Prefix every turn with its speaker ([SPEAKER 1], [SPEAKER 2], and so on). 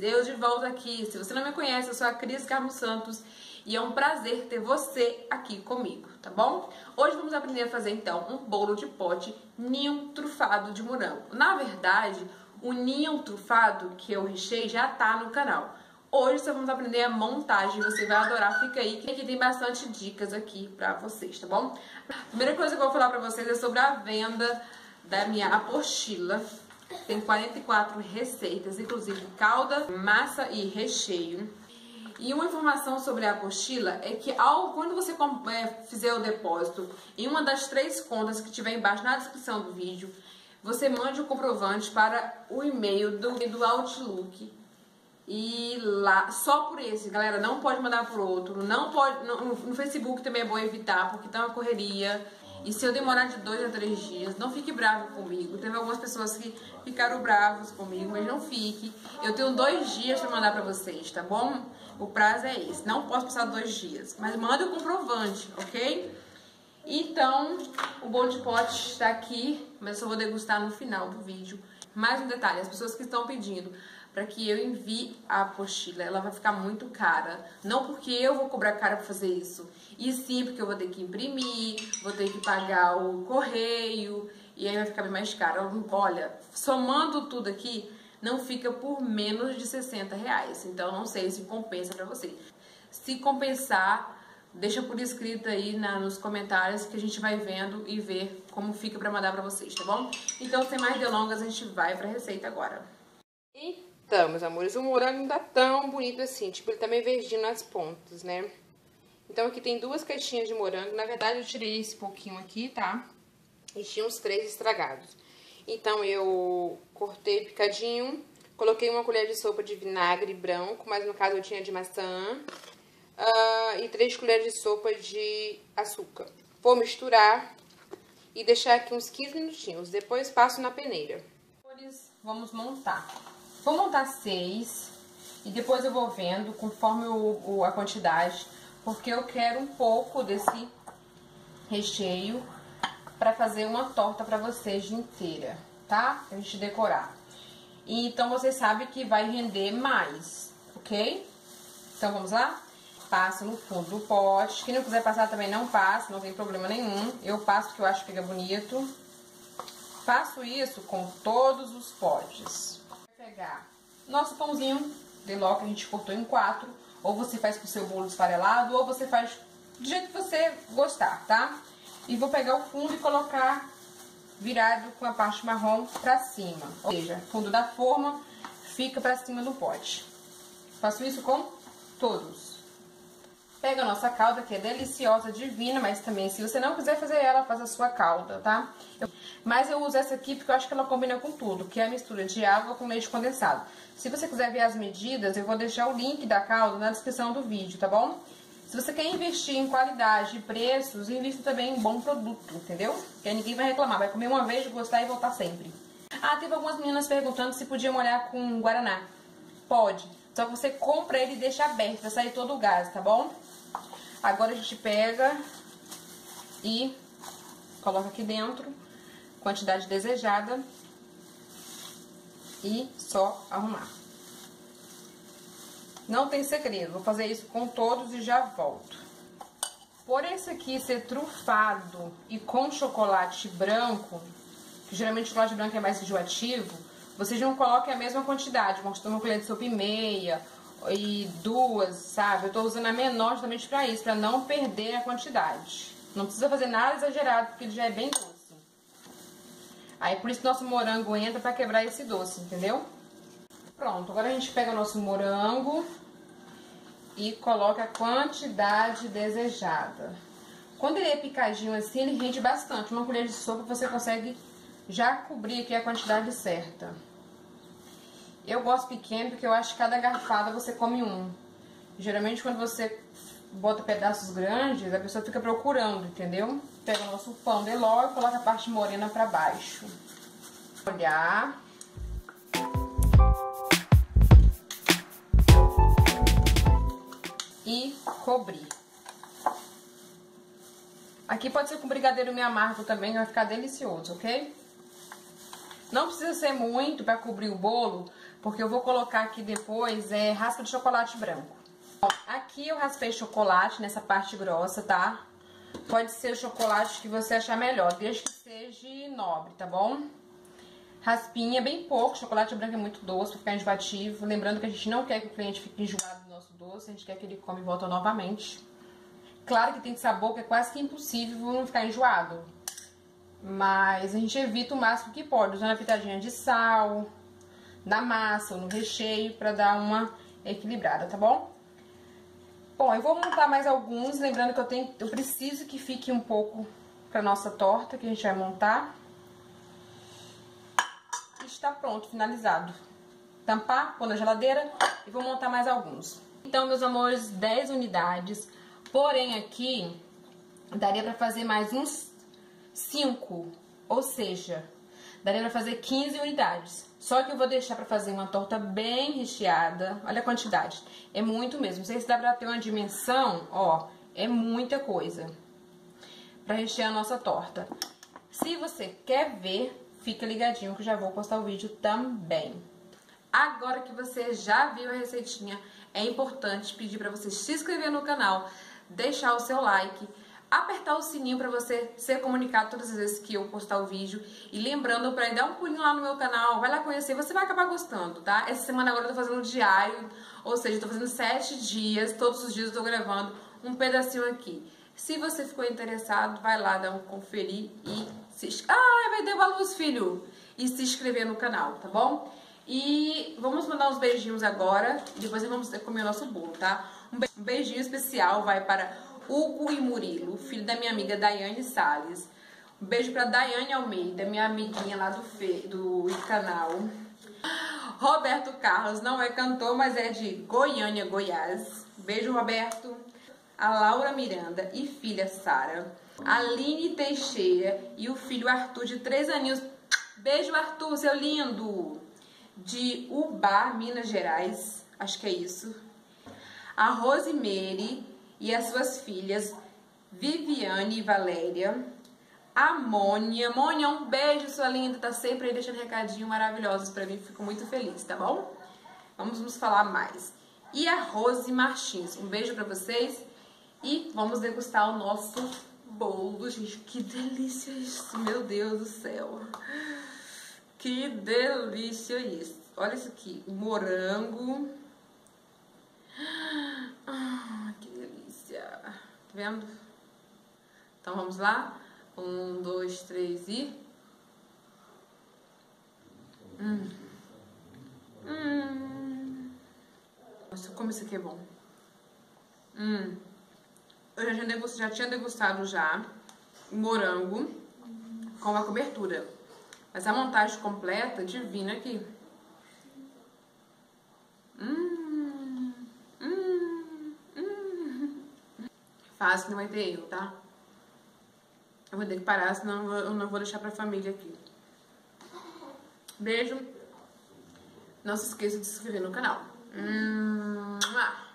[SPEAKER 1] eu de volta aqui. Se você não me conhece, eu sou a Cris Carmo Santos e é um prazer ter você aqui comigo, tá bom? Hoje vamos aprender a fazer então um bolo de pote ninho trufado de morango. Na verdade, o ninho trufado que eu recheei já tá no canal. Hoje só vamos aprender a montagem, você vai adorar, fica aí, que aqui tem bastante dicas aqui pra vocês, tá bom? A primeira coisa que eu vou falar pra vocês é sobre a venda da minha apostila. Tem 44 receitas, inclusive calda, massa e recheio. E uma informação sobre a apostila é que quando você fizer o depósito em uma das 3 contas que tiver embaixo na descrição do vídeo, você mande o comprovante para o e-mail do Outlook. E lá, só por esse, galera, não pode mandar por outro, não pode, no Facebook também é bom evitar, porque tá uma correria. E se eu demorar de 2 a 3 dias, não fique bravo comigo. Teve algumas pessoas que ficaram bravos comigo, mas não fique. Eu tenho 2 dias pra mandar pra vocês, tá bom? O prazo é esse, não posso passar 2 dias, mas manda o comprovante, ok? Então, o bolo de pote está aqui, mas eu só vou degustar no final do vídeo. Mais um detalhe, as pessoas que estão pedindo para que eu envie a apostila, ela vai ficar muito cara. Não porque eu vou cobrar cara para fazer isso, e sim porque eu vou ter que imprimir, vou ter que pagar o correio, e aí vai ficar bem mais caro. Olha, somando tudo aqui, não fica por menos de R$60. Então, não sei se compensa para você. Se compensar, deixa por escrito aí nos comentários que a gente vai vendo e ver como fica para mandar para vocês, tá bom? Então, sem mais delongas, a gente vai para a receita agora. Então, meus amores, o morango não tá tão bonito assim, tipo, ele tá meio verdinho nas pontas, né? Então, aqui tem 2 caixinhas de morango. Na verdade, eu tirei esse pouquinho aqui, tá? E tinha uns 3 estragados. Então, eu cortei picadinho, coloquei 1 colher de sopa de vinagre branco, mas no caso eu tinha de maçã, e 3 colheres de sopa de açúcar. Vou misturar e deixar aqui uns 15 minutinhos, depois passo na peneira. Vamos montar. Vou montar 6 e depois eu vou vendo conforme a quantidade, porque eu quero um pouco desse recheio para fazer uma torta para vocês de inteira, tá? Pra gente decorar. E então vocês sabem que vai render mais, ok? Então vamos lá? Passa no fundo do pote. Quem não quiser passar também não passa, não tem problema nenhum. Eu passo porque eu acho que fica bonito. Faço isso com todos os potes. Vou pegar nosso pãozinho de ló que a gente cortou em 4. Ou você faz com o seu bolo esfarelado, ou você faz do jeito que você gostar, tá? E vou pegar o fundo e colocar virado com a parte marrom pra cima. Ou seja, fundo da forma fica pra cima do pote. Faço isso com todos. Pega a nossa calda, que é deliciosa, divina, mas também, se você não quiser fazer ela, faz a sua calda, tá? Mas eu uso essa aqui porque eu acho que ela combina com tudo, que é a mistura de água com leite condensado. Se você quiser ver as medidas, eu vou deixar o link da calda na descrição do vídeo, tá bom? Se você quer investir em qualidade e preços, invista também em bom produto, entendeu? Porque aí ninguém vai reclamar, vai comer uma vez, gostar e voltar sempre. Ah, teve algumas meninas perguntando se podia molhar com guaraná. Pode, só que você compra ele e deixa aberto, vai sair todo o gás, tá bom? Agora a gente pega e coloca aqui dentro, quantidade desejada, e só arrumar. Não tem segredo, vou fazer isso com todos e já volto. Por esse aqui ser trufado e com chocolate branco, que geralmente o chocolate branco é mais enjoativo, vocês não coloquem a mesma quantidade, vão ter 1 colher de sopa e meia, e 2, sabe? Eu tô usando a menor justamente pra isso, pra não perder a quantidade. Não precisa fazer nada exagerado, porque ele já é bem doce. Aí, por isso, nosso morango entra pra quebrar esse doce, entendeu? Pronto, agora a gente pega o nosso morango e coloca a quantidade desejada. Quando ele é picadinho assim, ele rende bastante. 1 colher de sopa você consegue já cobrir aqui a quantidade certa. Eu gosto pequeno porque eu acho que cada garfada você come 1. Geralmente quando você bota pedaços grandes, a pessoa fica procurando, entendeu? Pega o nosso pão de ló e coloca a parte morena pra baixo. Olhar. E cobrir. Aqui pode ser com brigadeiro meio amargo também, vai ficar delicioso, ok? Não precisa ser muito pra cobrir o bolo, porque eu vou colocar aqui depois raspa de chocolate branco. Ó, aqui eu raspei chocolate nessa parte grossa, tá? Pode ser o chocolate que você achar melhor, desde que seja nobre, tá bom? Raspinha bem pouco, chocolate branco é muito doce, pra ficar enjoativo. Lembrando que a gente não quer que o cliente fique enjoado do nosso doce, a gente quer que ele come e volta novamente. Claro que tem sabor que é quase que impossível não ficar enjoado. Mas a gente evita o máximo que pode, usando a pitadinha de sal, na massa ou no recheio, pra dar uma equilibrada, tá bom? Bom, eu vou montar mais alguns, lembrando que eu preciso que fique um pouco pra nossa torta, que a gente vai montar. Está pronto, finalizado. Tampar, pôr na geladeira e vou montar mais alguns. Então, meus amores, 10 unidades. Porém, aqui daria pra fazer mais uns 5. Ou seja, daria pra fazer 15 unidades. Só que eu vou deixar pra fazer uma torta bem recheada. Olha a quantidade. É muito mesmo. Não sei se dá pra ter uma dimensão, ó. É muita coisa pra rechear a nossa torta. Se você quer ver, fica ligadinho que eu já vou postar o vídeo também. Agora que você já viu a receitinha, é importante pedir para você se inscrever no canal, deixar o seu like, apertar o sininho para você ser comunicado todas as vezes que eu postar o vídeo. E lembrando para dar um pulinho lá no meu canal, vai lá conhecer, você vai acabar gostando, tá? Essa semana agora eu tô fazendo diário, ou seja, eu tô fazendo 7 dias, todos os dias eu tô gravando um pedacinho aqui. Se você ficou interessado, vai lá dar um conferir e vai dar uma luz, filho! E se inscrever no canal, tá bom? E vamos mandar uns beijinhos agora, depois vamos comer o nosso bolo, tá? Um beijinho especial vai para Hugo e Murilo, filho da minha amiga Daiane Salles. Um beijo pra Daiane Almeida, minha amiguinha lá do canal. Roberto Carlos, não é cantor, mas é de Goiânia, Goiás. Beijo, Roberto. A Laura Miranda e filha Sara. Aline Teixeira e o filho Arthur, de 3 aninhos. Beijo, Arthur, seu lindo. De Ubá, Minas Gerais. Acho que é isso. A Rosemary e as suas filhas Viviane e Valéria. A Mônia. Mônia, um beijo, sua linda. Tá sempre aí deixando recadinho maravilhosos pra mim. Fico muito feliz, tá bom? Vamos nos falar mais. E a Rose Martins. Um beijo pra vocês. E vamos degustar o nosso bolo. Gente, que delícia isso. Meu Deus do céu. Que delícia isso. Olha isso aqui. Morango. Que delícia. Tá vendo? Então vamos lá. 1, 2, 3 e... Nossa, como isso aqui é bom. Eu já tinha degustado o morango com a cobertura. Mas a montagem completa, divina aqui. Fácil, não vai ter erro, tá? Eu vou ter que parar, senão eu não vou deixar pra família aqui. Beijo. Não se esqueça de se inscrever no canal.